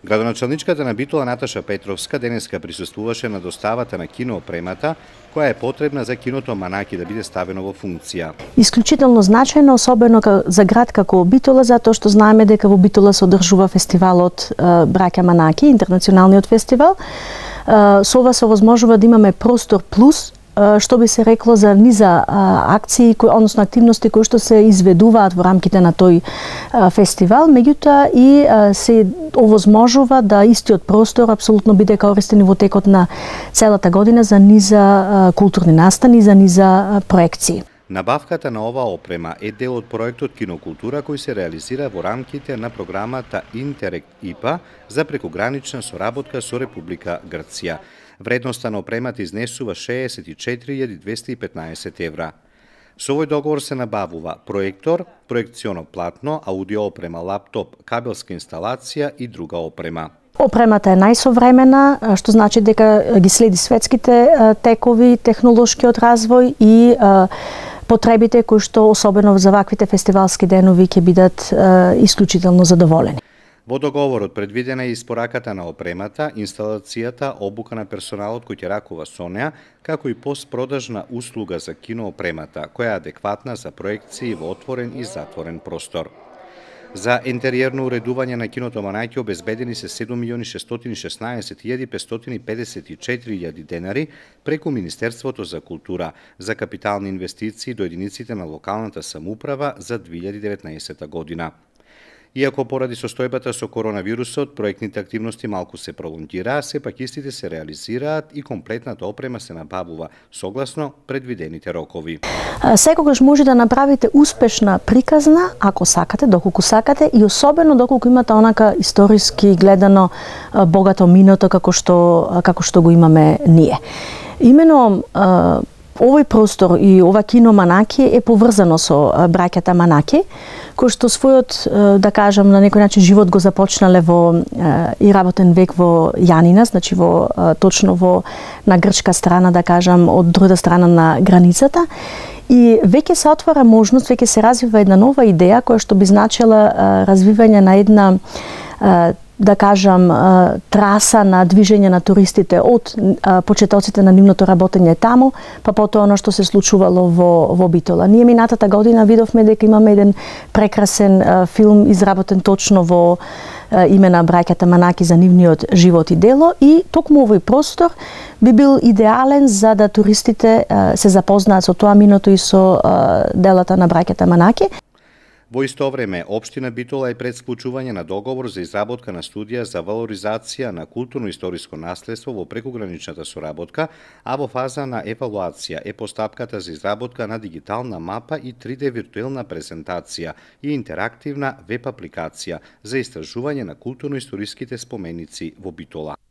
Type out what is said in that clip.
Градоначалничката на Битола Наташа Петровска денеска присуствуваше на доставата на киноопремата, која е потребна за киното Манаки да биде ставено во функција. Исклучително значајно, особено за град како Битола, затоа што знаеме дека во Битола се одржува фестивалот Браќа Манаки, интернационалниот фестивал. Со ова се овозможува да имаме простор плюс, што би се рекло за низа акции, односно активности кои што се изведуваат во рамките на тој фестивал, меѓутоа и се овозможува да истиот простор апсолутно биде користен во текот на целата година за низа културни настани, за низа проекции. Набавката на оваа опрема е дел од проектот Кинокултура кој се реализира во рамките на програмата Интерект ИПА за прекогранична соработка со Република Грција. Вредноста на опремата изнесува 64.215 евра. Со овој договор се набавува проектор, проекционо платно, аудио опрема, лаптоп, кабелска инсталација и друга опрема. Опремата е најсовремена, што значи дека ги следи светските текови, технолошкиот развој и потребите кои што особено за ваквите фестивалски денови ќе бидат исклучително задоволени. Во договорот предвидена е испораката на опремата, инсталацијата, обука на персоналот кој ќе ракува со неа, како и постпродажна услуга за киноопремата, која е адекватна за проекции во отворен и затворен простор. За интериерно уредување на киното Манаки обезбедени се 7.616.554 денари преку Министерството за култура за капитални инвестиции до единиците на локалната самоуправа за 2019 година. Иако поради состојбата со коронавирусот, проектните активности малку се пролонгираа, сепак истите се реализираат и комплетната опрема се набавува согласно предвидените рокови. Секогаш може да направите успешна приказна, ако сакате, доколку сакате, и особено доколку имате онака историски гледано богато миното како што го имаме ние. Имено овој простор и ова кино Манаки е поврзано со браќата Манаки, кои што својот, да кажам, на некој начин живот го започнале во и работен век во Јанина, значи точно на грчка страна, да кажам, од другата страна на границата. И веќе се отвара можност, веќе се развива една нова идеја која што би значила развивање на една да кажам, траса на движење на туристите од почетоците на нивното работење таму, па потоа оно што се случувало во Битола. Ние минатата година видовме дека имаме еден прекрасен филм изработен точно во име на браќата Манаки за нивниот живот и дело, и токму овој простор би бил идеален за да туристите се запознаат со тоа миното и со делата на браќата Манаки. Во исто време, Општина Битола е пред склучување на договор за изработка на студија за валоризација на културно-историско наследство во прекограничната соработка, а во фаза на евалуација е постапката за изработка на дигитална мапа и 3D виртуелна презентација и интерактивна веб апликација за истражување на културно-историските споменици во Битола.